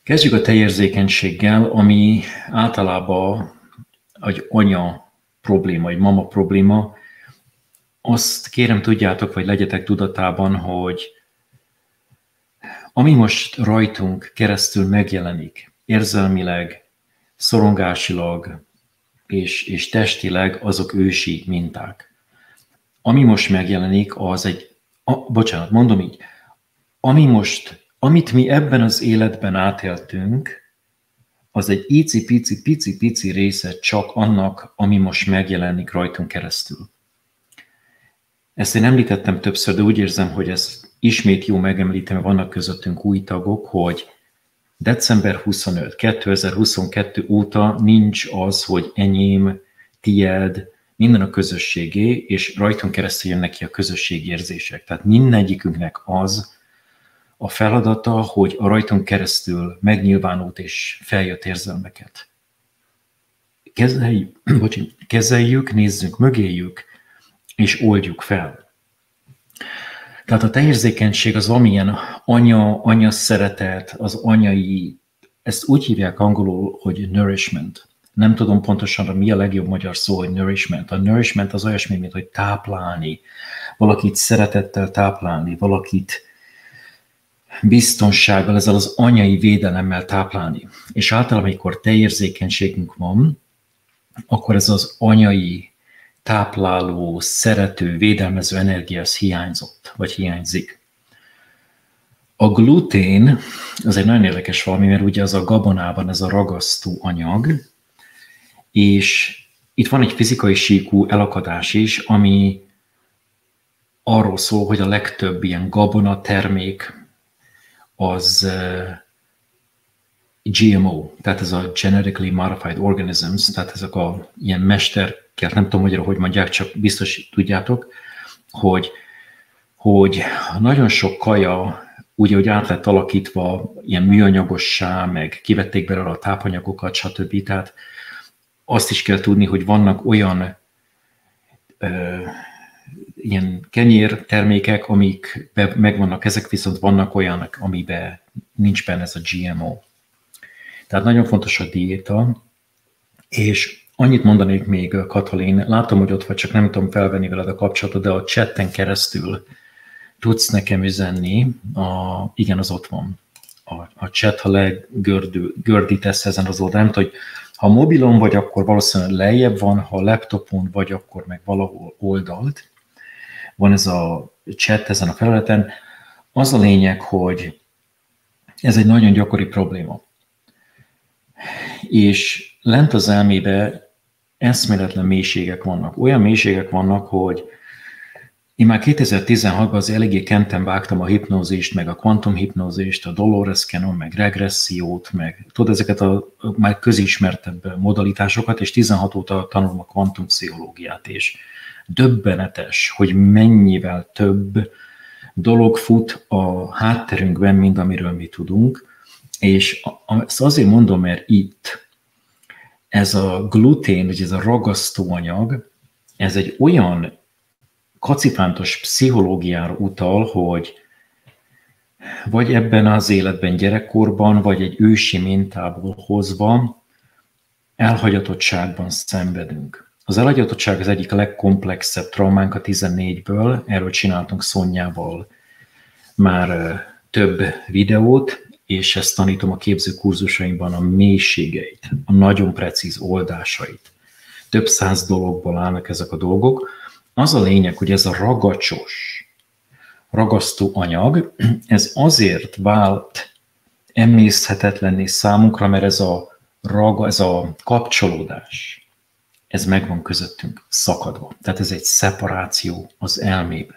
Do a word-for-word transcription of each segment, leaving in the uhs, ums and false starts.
Kezdjük a tejérzékenységgel, ami általában egy anya probléma, egy mama probléma. Azt kérem tudjátok, vagy legyetek tudatában, hogy ami most rajtunk keresztül megjelenik, érzelmileg, szorongásilag és, és testileg, azok ősi minták. Ami most megjelenik, az egy, a, bocsánat, mondom így, ami most, amit mi ebben az életben átéltünk, az egy ici-pici-pici-pici része csak annak, ami most megjelenik rajtunk keresztül. Ezt én említettem többször, de úgy érzem, hogy ez ismét jó megemlíteni, vannak közöttünk új tagok, hogy december huszonötödike kétezer-huszonkettő óta nincs az, hogy enyém, tied, minden a közösségé, és rajtunk keresztül jönnek ki a közösségi érzések. Tehát mindegyikünknek az a feladata, hogy a rajtunk keresztül megnyilvánult és feljött érzelmeket kezeljük, bocsi, kezeljük, nézzünk mögéjük, és oldjuk fel. Tehát a tejérzékenység az valamilyen anya, anya szeretet, az anyai, ezt úgy hívják angolul, hogy nourishment. Nem tudom pontosan, mi a legjobb magyar szó, hogy nourishment. A nourishment az olyasmi, mint hogy táplálni, valakit szeretettel táplálni, valakit biztonsággal, ezzel az anyai védelemmel táplálni. És általában, amikor tejérzékenységünk van, akkor ez az anyai, tápláló, szerető, védelmező energia az hiányzott, vagy hiányzik. A glutén az egy nagyon érdekes valami, mert ugye az a gabonában ez a ragasztó anyag, és itt van egy fizikai síkú elakadás is, ami arról szól, hogy a legtöbb ilyen gabona termék az gé em o, tehát ez a Genetically Modified Organisms, tehát ezek a ilyen mesterkért, nem tudom magyarul, hogy mondják, csak biztos tudjátok, hogy, hogy nagyon sok kaja, ugye, hogy át lett alakítva ilyen műanyagossá, meg kivették belőle a tápanyagokat, stb. Tehát azt is kell tudni, hogy vannak olyan ö, ilyen kenyér termékek, amik megvannak, ezek viszont vannak olyanok, amiben nincs benne ez a gé em o. Tehát nagyon fontos a diéta, és annyit mondanék még, Katalin, látom, hogy ott vagy, csak nem tudom felvenni veled a kapcsolatot, de a chatten keresztül tudsz nekem üzenni, a, igen, az ott van. A, a chat, ha legördítesz ezen az oldalon, hogy ha mobilon vagy, akkor valószínűleg lejjebb van, ha laptopon vagy, akkor meg valahol oldalt. Van ez a chat ezen a felületen. Az a lényeg, hogy ez egy nagyon gyakori probléma. És lent az elmébe eszméletlen mélységek vannak. Olyan mélységek vannak, hogy én már kétezer-tizenhatban az eléggé kenten vágtam a hipnózist, meg a kvantumhipnózist, a Dolores Cannon, meg regressziót, meg tudod, ezeket a már közismertebb modalitásokat, és tizenhat óta tanulom a kvantumpszichológiát, és döbbenetes, hogy mennyivel több dolog fut a hátterünkben, mint amiről mi tudunk, és ezt azért mondom, mert itt ez a glutén, vagy ez a ragasztóanyag, ez egy olyan kacifántos pszichológiára utal, hogy vagy ebben az életben gyerekkorban, vagy egy ősi mintából hozva elhagyatottságban szenvedünk. Az elhagyatottság az egyik legkomplexebb traumánk a tizennégyből, erről csináltunk Szonyával már több videót, és ezt tanítom a képzőkurzusaimban, a mélységeit, a nagyon precíz oldásait. Több száz dologból állnak ezek a dolgok. Az a lényeg, hogy ez a ragacsos, ragasztó anyag, ez azért vált emészthetetlenné számunkra, mert ez a, raga, ez a kapcsolódás, ez megvan közöttünk szakadva. Tehát ez egy szeparáció az elmében.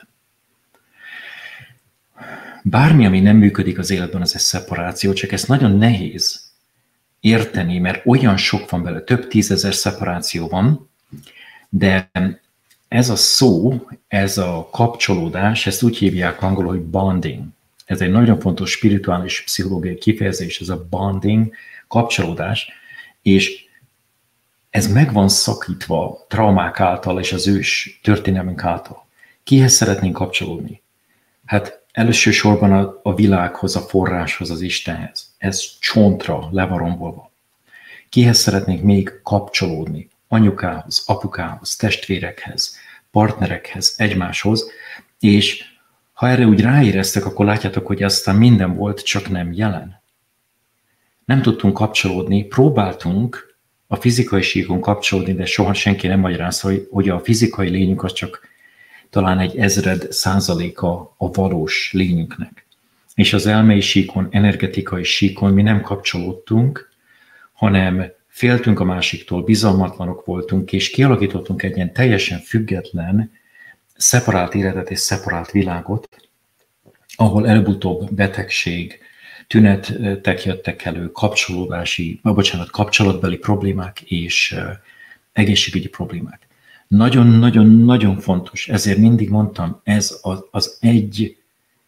Bármi, ami nem működik az életben, az egy szeparáció, csak ezt nagyon nehéz érteni, mert olyan sok van bele, több tízezer szeparáció van, de ez a szó, ez a kapcsolódás, ezt úgy hívják angolul, hogy bonding. Ez egy nagyon fontos spirituális pszichológiai kifejezés, ez a bonding, kapcsolódás, és ez meg van szakítva traumák által és az ős történelmünk által. Kihez szeretnénk kapcsolódni? Hát Elsősorban a, a világhoz, a forráshoz, az Istenhez. Ez csontra le van rombolva. Kihez szeretnénk még kapcsolódni? Anyukához, apukához, testvérekhez, partnerekhez, egymáshoz, és ha erre úgy ráéreztek, akkor látjátok, hogy aztán minden volt, csak nem jelen. Nem tudtunk kapcsolódni, próbáltunk a fizikai síkon kapcsolódni, de soha senki nem magyarázta, hogy a fizikai lényünk az csak talán egy ezred százaléka a valós lényünknek. És az elmei síkon, energetikai síkon mi nem kapcsolódtunk, hanem féltünk a másiktól, bizalmatlanok voltunk, és kialakítottunk egy ilyen teljesen független, szeparált életet és szeparált világot, ahol előbb-utóbb betegség, tünetek jöttek elő, kapcsolódási, bocsánat, kapcsolatbeli problémák és egészségügyi problémák. Nagyon-nagyon-nagyon fontos, ezért mindig mondtam, ez az, az egy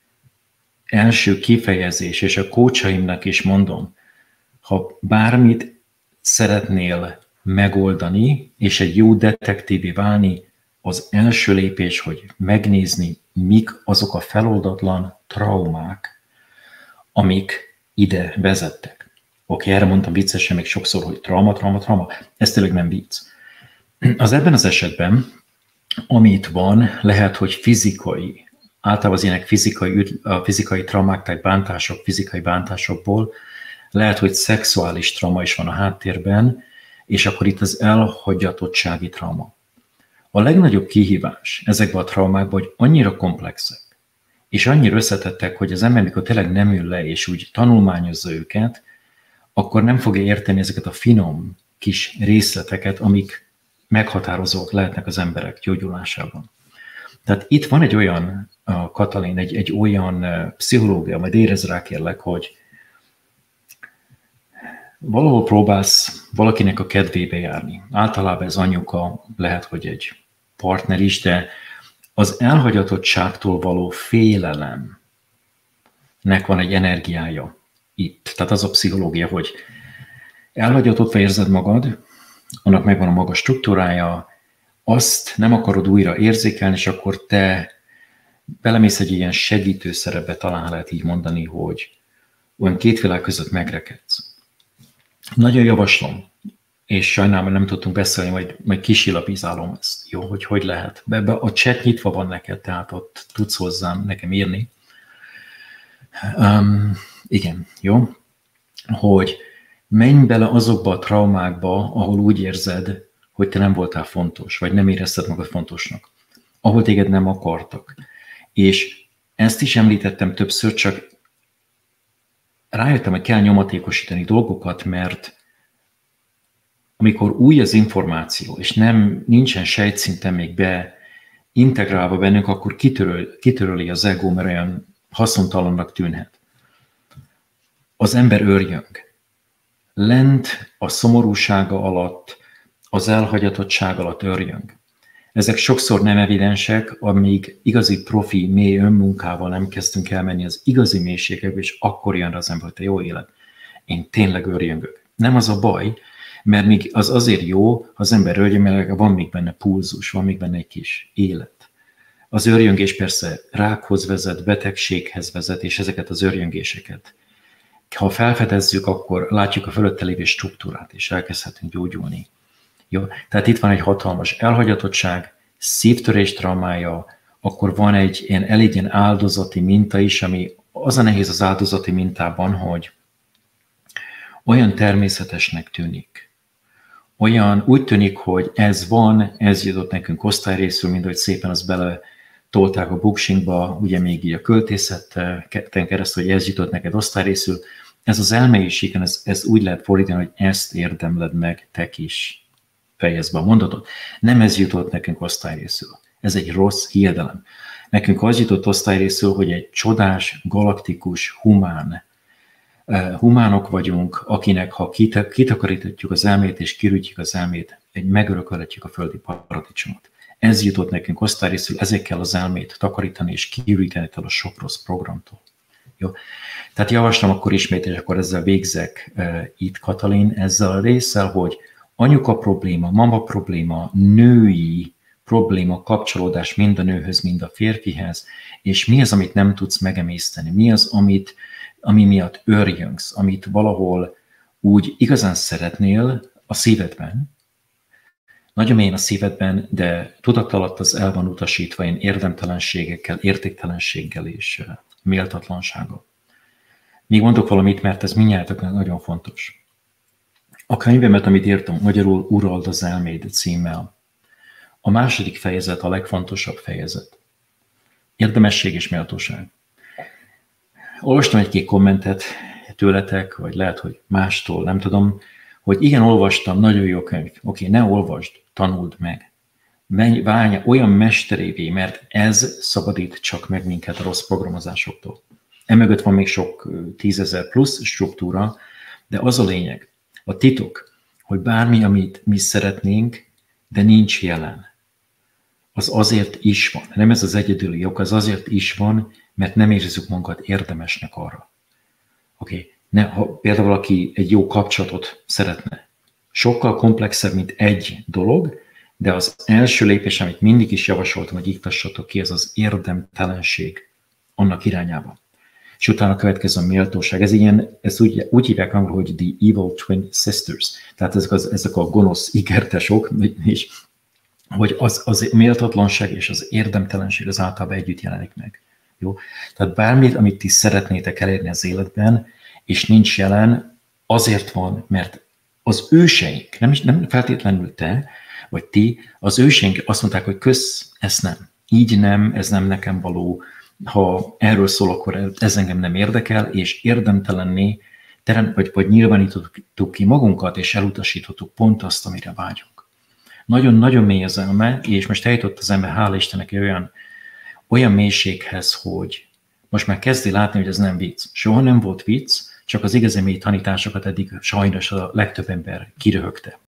első kifejezés, és a coachaimnak is mondom, ha bármit szeretnél megoldani, és egy jó detektívé válni, az első lépés, hogy megnézni, mik azok a feloldatlan traumák, amik ide vezettek. Oké, erre mondtam viccesen még sokszor, hogy trauma, trauma, trauma. Ez tényleg nem vicc. Az ebben az esetben, amit van, lehet, hogy fizikai, általában az ilyenek fizikai, a fizikai traumák, tehát bántások, fizikai bántásokból, lehet, hogy szexuális trauma is van a háttérben, és akkor itt az elhagyatottsági trauma. A legnagyobb kihívás ezekben a traumákban, hogy annyira komplexek, és annyira összetettek, hogy az ember, mikor tényleg nem ül le, és úgy tanulmányozza őket, akkor nem fogja érteni ezeket a finom kis részleteket, amik meghatározók lehetnek az emberek gyógyulásában. Tehát itt van egy olyan, Katalin, egy, egy olyan pszichológia, majd érezd rá kérlek, hogy valahol próbálsz valakinek a kedvébe járni. Általában ez anyuka, lehet, hogy egy partner is, de az elhagyatottságtól való félelemnek van egy energiája itt. Tehát az a pszichológia, hogy elhagyatottva érzed magad, annak megvan a maga struktúrája, azt nem akarod újra érzékelni, és akkor te belemész egy ilyen segítő szerepbe, talán lehet így mondani, hogy olyan két világ között megrekedsz. Nagyon javaslom, és sajnálom, hogy nem tudtunk beszélni, majd, majd kisilapizálom ezt, jó, hogy hogy lehet. Ebbe a chat nyitva van neked, tehát ott tudsz hozzám nekem írni. Um, igen, jó, hogy menj bele azokba a traumákba, ahol úgy érzed, hogy te nem voltál fontos, vagy nem érezted magad fontosnak, ahol téged nem akartak. És ezt is említettem többször, csak rájöttem, hogy kell nyomatékosítani dolgokat, mert amikor új az információ, és nem nincsen sejtszinten még be integrálva bennünk, akkor kitöröl, kitöröli az ego, mert olyan haszontalannak tűnhet. Az ember örjöng. Lent a szomorúsága alatt, az elhagyatottság alatt örjöng. Ezek sokszor nem evidensek, amíg igazi profi, mély önmunkával nem kezdtünk elmenni az igazi mélységekbe, és akkor jön rá az ember, hogy te jó élet. Én tényleg örjöngök. Nem az a baj, mert még az azért jó, ha az ember örjön, mert van még benne pulzus, van még benne egy kis élet. Az örjöngés persze rákhoz vezet, betegséghez vezet, és ezeket az örjöngéseket, ha felfedezzük, akkor látjuk a fölötte lévő struktúrát, és elkezdhetünk gyógyulni. Jó? Tehát itt van egy hatalmas elhagyatottság, szívtörés traumája, akkor van egy ilyen elég ilyen áldozati minta is, ami az a nehéz az áldozati mintában, hogy olyan természetesnek tűnik. Olyan, úgy tűnik, hogy ez van, ez jutott nekünk osztályrészről, mint hogy szépen azt bele tolták a buksingba, ugye még így a költészeten keresztül, hogy ez jutott neked osztályrészül. Ez az elmélységen, ez, ez úgy lehet fordítani, hogy ezt érdemled meg te is. Fejezd be a mondatot. Nem ez jutott nekünk osztályrészül. Ez egy rossz hiedelem. Nekünk az jutott osztályrészül, hogy egy csodás, galaktikus, humán, uh, humánok vagyunk, akinek ha kit- kitakarítjuk az elmét és kirújtjuk az elmét, egy megörökölhetjük a földi paradicsomot. Ez jutott nekünk osztályrészül, ezért kell az elmét takarítani és kirújtani a sok rossz programtól. Jó? Tehát javaslom akkor ismét, és akkor ezzel végzek uh, itt, Katalin, ezzel a résszel, hogy anyuka probléma, mama probléma, női probléma, kapcsolódás mind a nőhöz, mind a férfihez, és mi az, amit nem tudsz megemészteni, mi az, amit, ami miatt örjöngsz, amit valahol úgy igazán szeretnél a szívedben, nagyon mélyen a szívedben, de tudatalatt az el van utasítva ilyen érdemtelenségekkel, értéktelenséggel és méltatlansággal. Még mondok valamit, mert ez mindjárt nagyon fontos. A könyvemet, amit írtam, magyarul Urald az elméd címmel. A második fejezet a legfontosabb fejezet. Érdemesség és méltóság. Olvastam egy-két kommentet tőletek, vagy lehet, hogy mástól, nem tudom, hogy igen, olvastam, nagyon jó könyv. Oké, ne olvasd, tanuld meg. Menj, válj olyan mesterévé, mert ez szabadít csak meg minket a rossz programozásoktól. Emögött van még sok tízezer plusz struktúra, de az a lényeg, a titok, hogy bármi, amit mi szeretnénk, de nincs jelen, az azért is van. Nem ez az egyedüli ok, az azért is van, mert nem érezzük magunkat érdemesnek arra. Oké, okay. Ha például valaki egy jó kapcsolatot szeretne, sokkal komplexebb, mint egy dolog, de az első lépés, amit mindig is javasoltam, hogy iktassatok ki, ez az érdemtelenség annak irányába. És utána következő a méltóság. Ez ilyen, ezt úgy, úgy hívják angolul, hogy the evil twin sisters. Tehát ezek, az, ezek a gonosz ikertesok, és hogy az, az méltatlanság és az érdemtelenség az általában együtt jelenik meg. Jó? Tehát bármit, amit ti szeretnétek elérni az életben, és nincs jelen, azért van, mert az őseink, nem, nem feltétlenül te, vagy ti, az őseink azt mondták, hogy kösz, ezt nem. Így nem, ez nem nekem való. Ha erről szól, akkor ez engem nem érdekel, és érdemtelenné, vagy, vagy nyilvánítottuk ki magunkat, és elutasítottuk pont azt, amire vágyunk. Nagyon-nagyon mély az elme, és most eljutott az ember, hála Istennek, olyan, olyan mélységhez, hogy most már kezdi látni, hogy ez nem vicc. Soha nem volt vicc, csak az igazi mély tanításokat eddig sajnos a legtöbb ember kiröhögte.